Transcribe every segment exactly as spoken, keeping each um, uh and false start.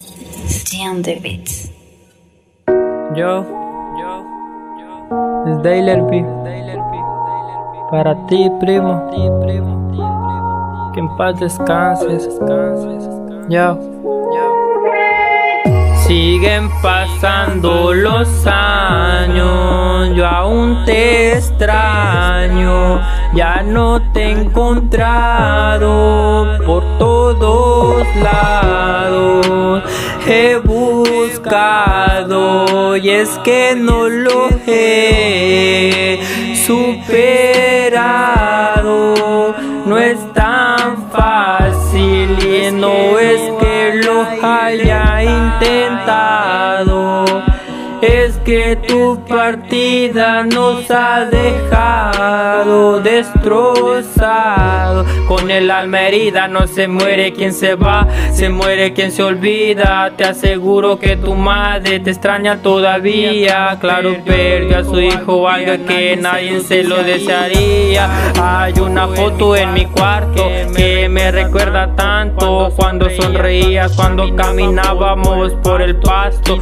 Damn the beats. Yo, es Dailerby, para ti, primo, que en paz descanses. Yo, siguen pasando los años, yo aún te extraño, ya no te he encontrado por todos lados. He buscado y es que no lo he superado. No es tan fácil y no es que lo haya intentado. Es que tu partida nos ha dejado destrozado. Con el alma herida no se muere quien se va, se muere quien se olvida. Te aseguro que tu madre te extraña todavía. Claro, perdió a su hijo, algo que nadie se lo desearía. Hay una foto en mi cuarto que me recuerda tanto cuando sonreías, cuando caminábamos por el pasto.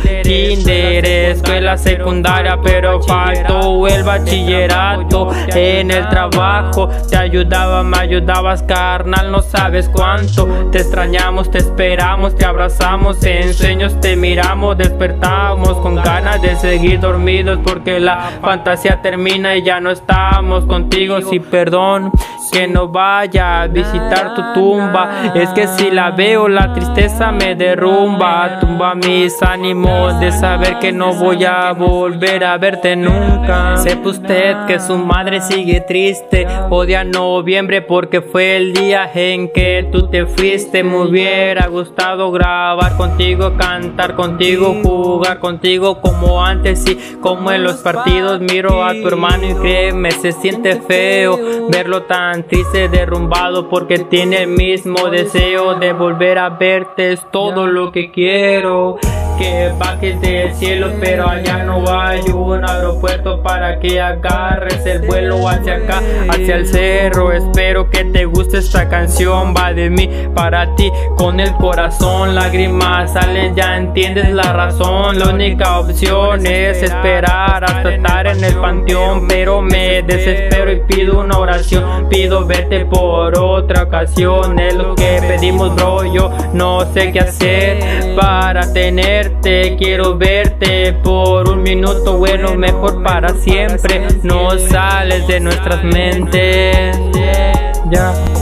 Kinder, escuela secundaria, pero faltó el bachillerato. En el trabajo te ayudaba, me ayudabas, carnal, no sabes cuánto. Te extrañamos, te esperamos, te abrazamos, en sueños te miramos, despertamos con ganas de seguir dormidos, porque la fantasía termina y ya no estamos contigo. Sí, perdón que no vaya a visitar tu tumba, es que si la veo la tristeza me derrumba. Tumba mis ánimos de saber que no voy a volver a verte nunca. Sepa usted que su madre sigue triste, odia noviembre porque fue el día en que tú te fuiste. Me hubiera gustado grabar contigo, cantar contigo, jugar contigo como antes y como en los partidos. Miro a tu hermano y créeme, se siente feo verlo tan triste, derrumbado, porque tiene el mismo deseo de volver a verte. Es todo lo que quiero, que bajes del cielo, pero allá no hay un aeropuerto para que agarres el vuelo hacia acá, hacia el cerro. Espero que te guste esta canción, va de mí para ti, con el corazón. Lágrimas salen, ya entiendes la razón. La única opción es esperar hasta estar en el panteón, pero me desespero y pido una oración. Pido verte por otra ocasión, es lo que pedimos, bro. Yo no sé qué hacer para tenerte, quiero verte por un minuto, bueno, mejor para siempre. No sales de nuestras mentes, ya.